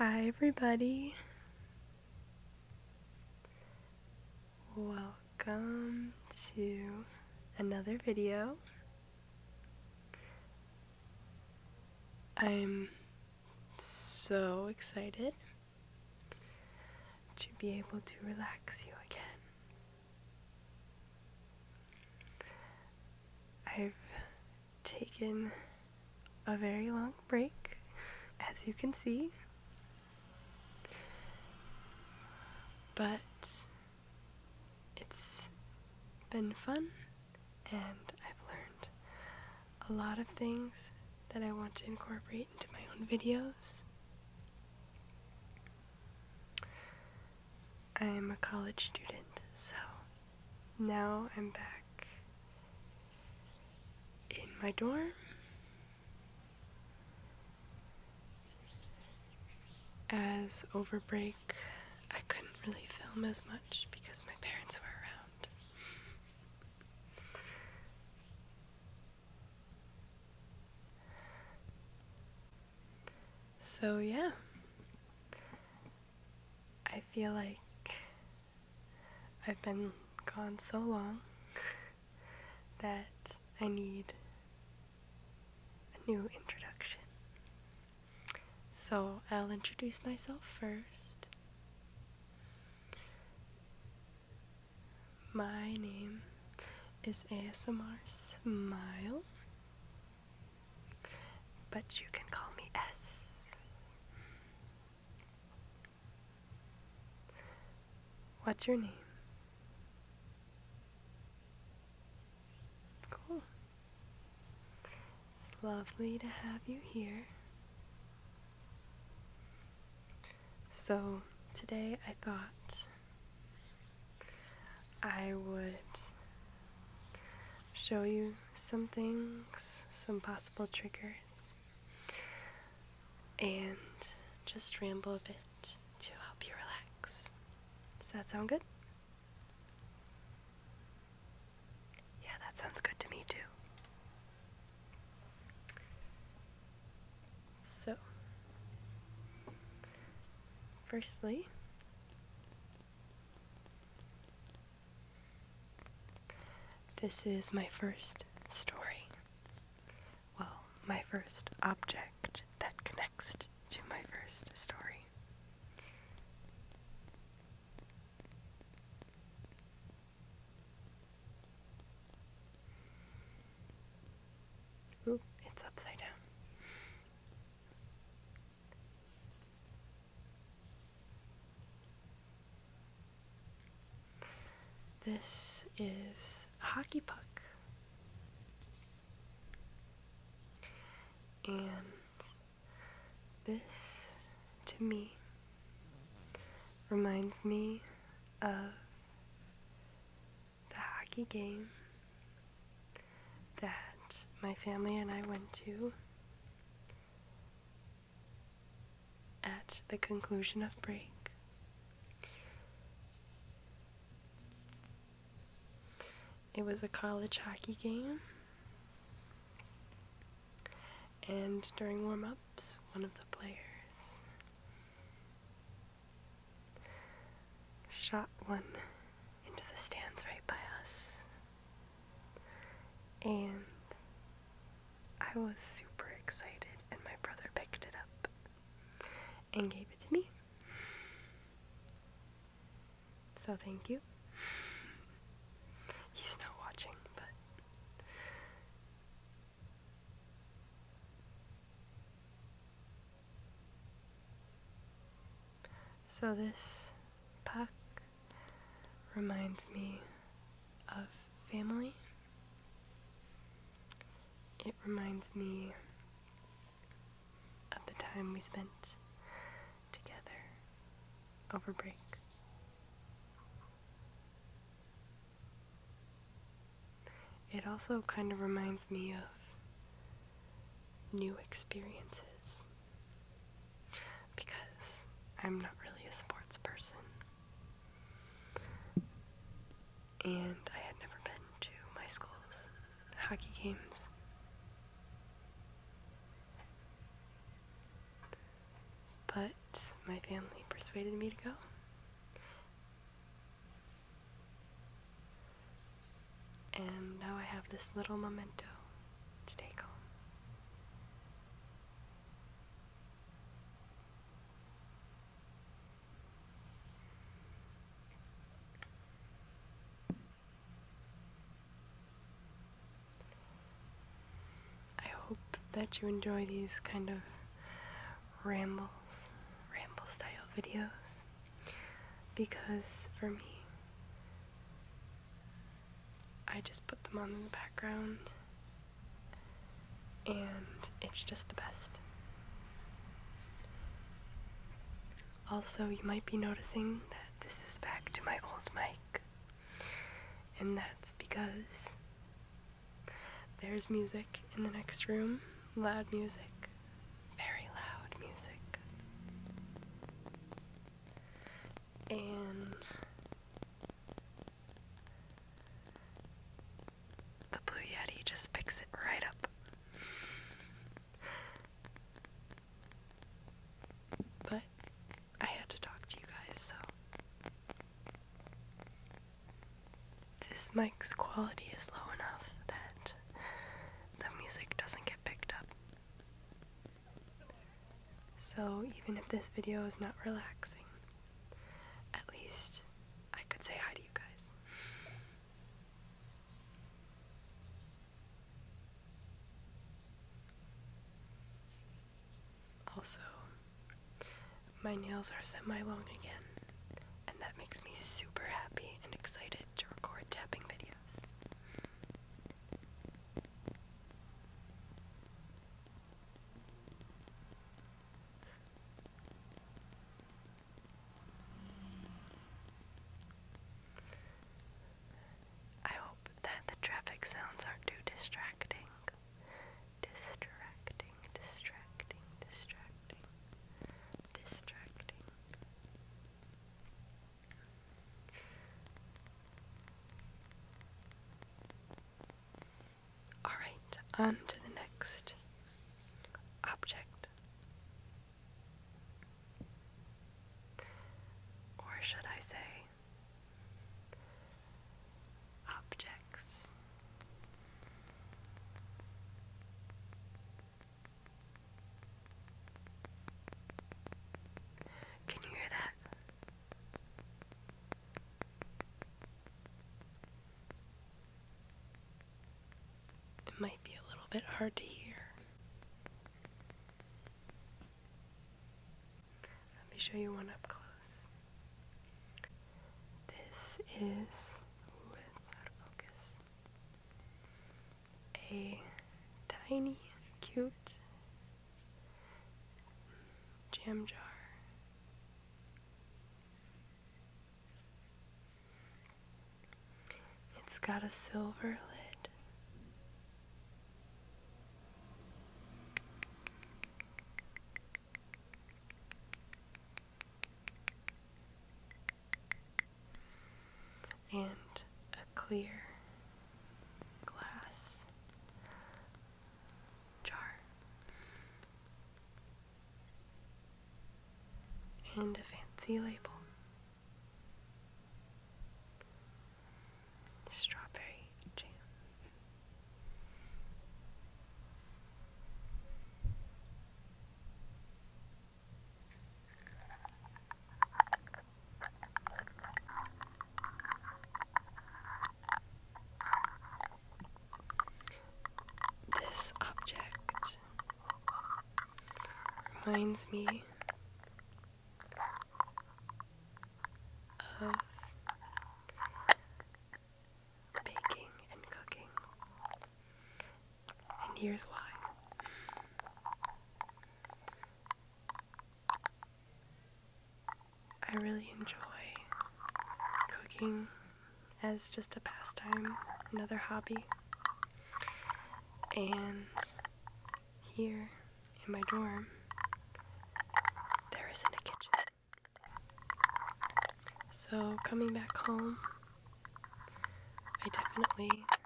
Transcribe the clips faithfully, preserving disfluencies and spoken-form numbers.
Hi everybody, welcome to another video. I'm so excited to be able to relax you again. I've taken a very long break, as you can see, but it's been fun and I've learned a lot of things that I want to incorporate into my own videos. I am a college student, so now I'm back in my dorm. As over break, I couldn't really film as much because my parents were around. So yeah, I feel like I've been gone so long that I need a new introduction. So I'll introduce myself first. My name is A S M R Smile, but you can call me S. What's your name? Cool. It's lovely to have you here. So today I thought I would show you some things, some possible triggers, and just ramble a bit to help you relax. Does that sound good? Yeah, that sounds good to me too. So, firstly, this is my first story. Well, my first object that connects to my first story. Ooh, it's upside down. This is a hockey puck. And this, to me, reminds me of the hockey game that my family and I went to at the conclusion of break. It was a college hockey game, and during warm-ups, one of the players shot one into the stands right by us, and I was super excited, and my brother picked it up and gave it to me. So thank you. He's not watching, but so this puck reminds me of family. It reminds me of the time we spent together over break. It also kind of reminds me of new experiences, because I'm not really a sports person, and I had never been to my school's hockey games. But my family persuaded me to go. And now I have this little memento to take home. I hope that you enjoy these kind of rambles, ramble style videos, because for me, I just put them on in the background and it's just the best. Also, you might be noticing that this is back to my old mic, and that's because there's music in the next room, loud music, very loud music, and the Blue Yeti just picks it right up. But I had to talk to you guys, so this mic's quality is low enough that the music doesn't get picked up. So even if this video is not relaxing, at least I could say hi to you guys. Also, my nails are semi-long again, and that makes me super happy and excited to record tapping videos. I hope that the traffic sounds aren't too distracting. Distracting, distracting, distracting, distracting. Alright, on to the next object. Or should I say, objects. Can you hear that? It might be a little bit hard to hear. Let me show you one up close. This is, ooh, it's out of focus, a tiny, cute jam jar. It's got a silver lid. And a clear glass jar. And a fancy label. Strawberry jam. This object reminds me of baking and cooking. And here's why. I really enjoy cooking as just a pastime, another hobby. And here in my dorm, there isn't a kitchen. So coming back home, I definitely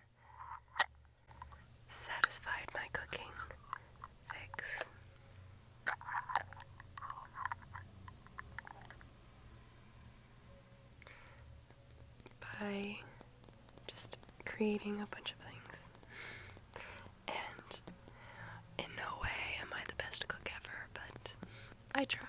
satisfied my cooking fix. creating a bunch of things. And in no way am I the best cook ever, but I try.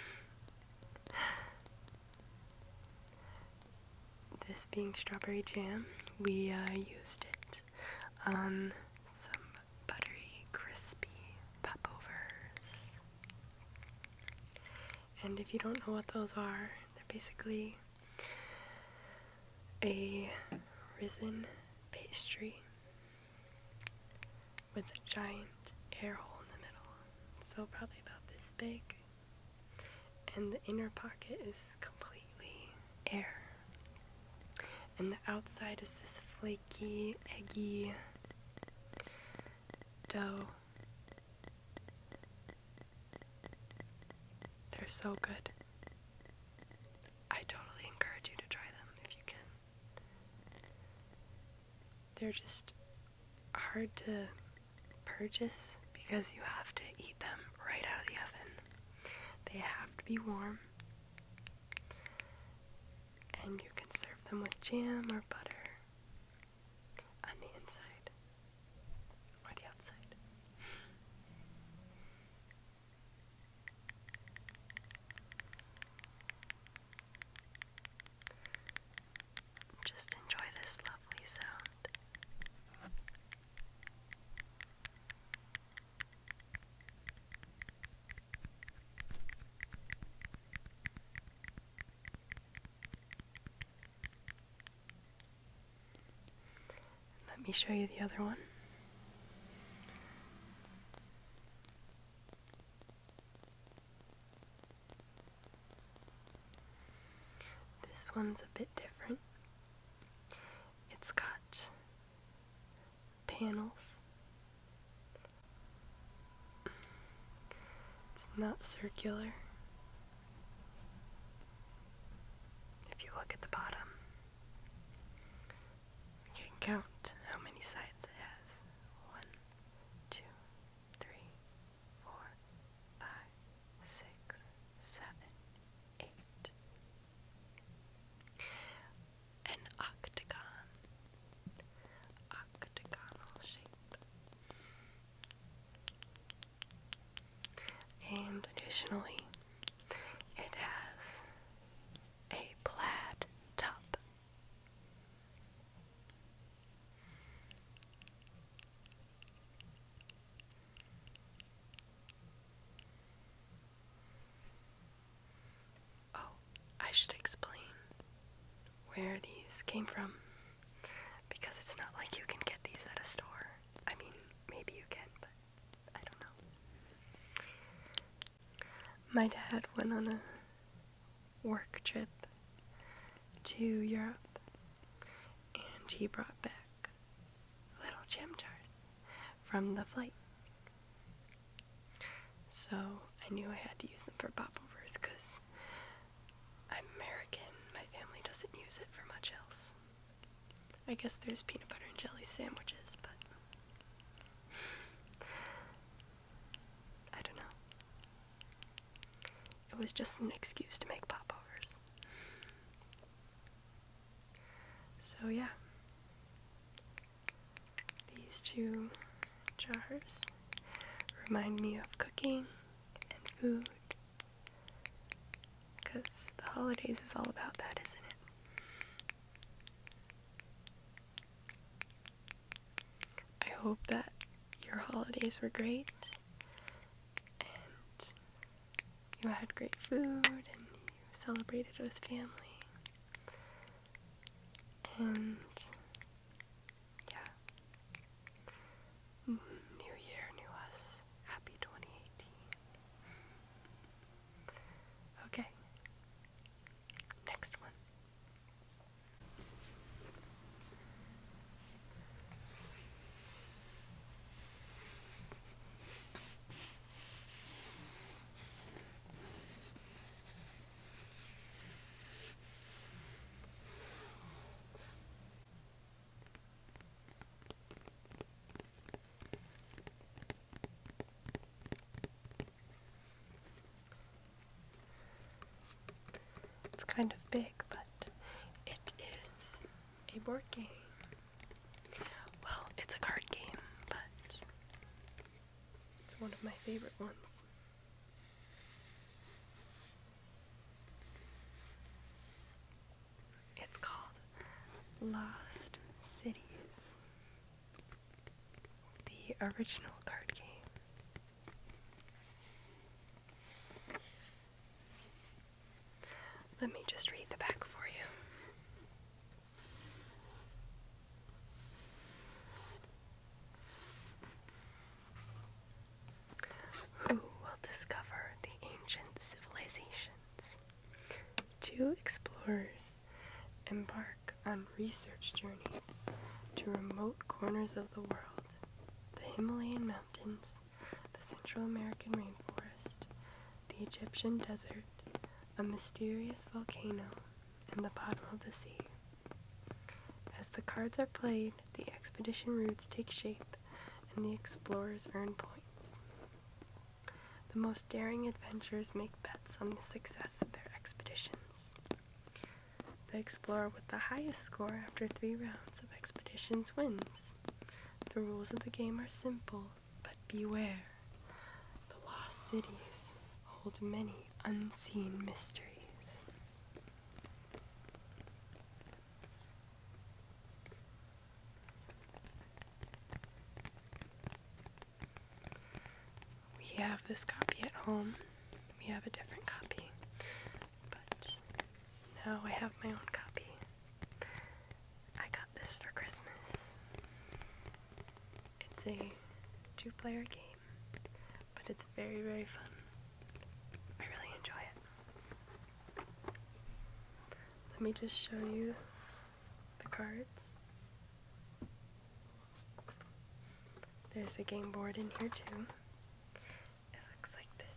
This being strawberry jam, we uh, used it on some buttery, crispy popovers. And if you don't know what those are, they're basically a risen pastry with a giant air hole in the middle. So probably about this big. And the inner pocket is completely air. And the outside is this flaky, eggy dough. They're so good. I totally encourage you to try them if you can. They're just hard to purchase because you have to eat them right out of the oven. They have to be warm. And you can serve them with jam or butter on the inside or the outside. Just enjoy this lovely sound. Let me show you the other one. This one's a bit different. It's got panels. It's not circular. If you look at the bottom, you can count how many sides it has. One, two, three, four, five, six, seven, eight. An octagon. Octagonal shape. And additionally, it has a plaid top. Oh, I should explain where these came from, because it's not like you can get these at a store. I mean, maybe you can, but I don't know. My dad went on a work trip to Europe, and he brought back little gem jars from the flight. So I knew I had to use them for popovers because I'm American. My family doesn't use it for much else. I guess there's peanut butter and jelly sandwiches, but I don't know. It was just an excuse to make popovers. So yeah, these two jars remind me of cooking and food, because the holidays is all about that, isn't it? I hope that your holidays were great and you had great food and you celebrated with family. And yeah, new year, new us. Happy twenty eighteen. Okay, next one. It's kind of big, but it is a board game. one of my favorite ones. It's called Lost Cities, the original card game. Let me just read the back for you. Who will discover the ancient civilizations? Two explorers embark on research journeys to remote corners of the world: the Himalayan mountains, the Central American rainforest, the Egyptian desert, a mysterious volcano, and the bottom of the sea. As the cards are played, the expedition routes take shape, and the explorers earn points. The most daring adventurers make bets on the success of their expeditions. The explorer with the highest score after three rounds of expeditions wins. The rules of the game are simple, but beware. The lost cities hold many unseen mysteries. We have this copy at home. We have a different copy, but now I have my own copy. I got this for Christmas. It's a two-player game, but it's very, very fun. I really enjoy it. Let me just show you the cards. There's a game board in here too. It looks like this.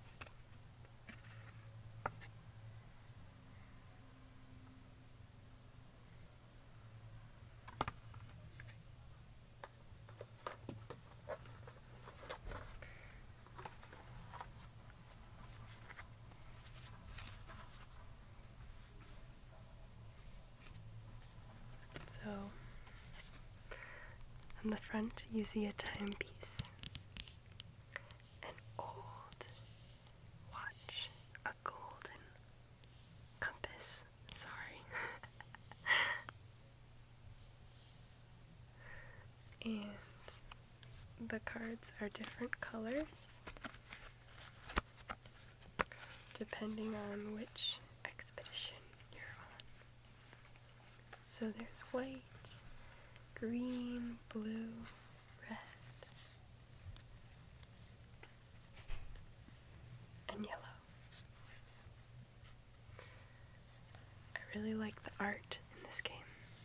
So, on the front you see a timepiece, an old watch, a golden compass, sorry, and the cards are different colors depending on which expedition you're on. So there's white, green, blue, red, and yellow. I really like the art in this game.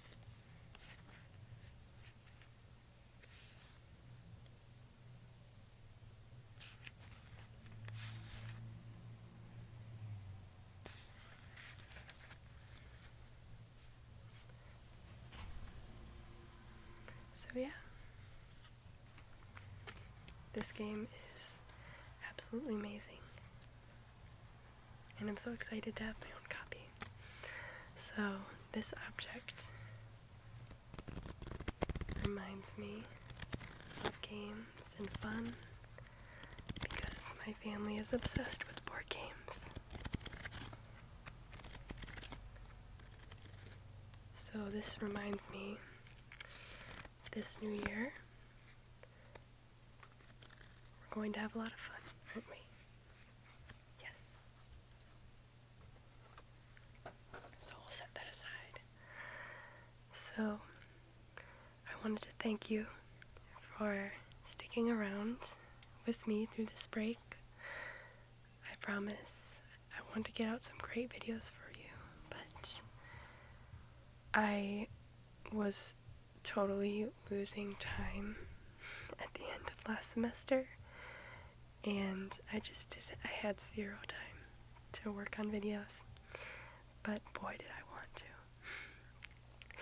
So yeah, this game is absolutely amazing, and I'm so excited to have my own copy. So this object reminds me of games and fun because my family is obsessed with board games. So this reminds me, this new year, we're going to have a lot of fun, aren't we? Yes. So we'll set that aside. So, I wanted to thank you for sticking around with me through this break. I promise I want to get out some great videos for you, but I was totally losing time at the end of last semester, and I just did I had zero time to work on videos, but boy did I want to.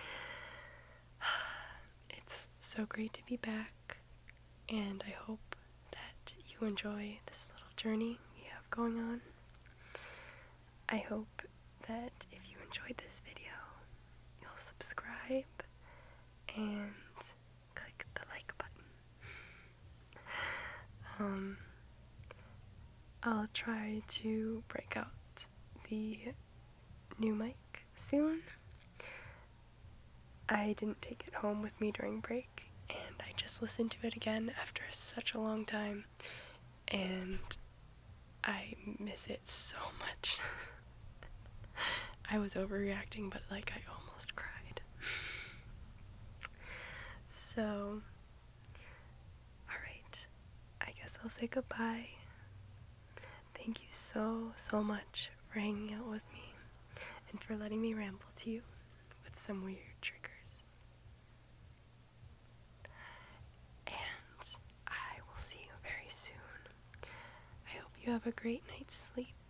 It's so great to be back, and I hope that you enjoy this little journey we have going on. I hope that if you enjoyed this video, you'll subscribe and click the like button. um, I'll try to break out the new mic soon. I didn't take it home with me during break, and I just listened to it again after such a long time, and I miss it so much. I was overreacting, but like I almost cried. So, alright, I guess I'll say goodbye. Thank you so, so much for hanging out with me and for letting me ramble to you with some weird triggers. And I will see you very soon. I hope you have a great night's sleep.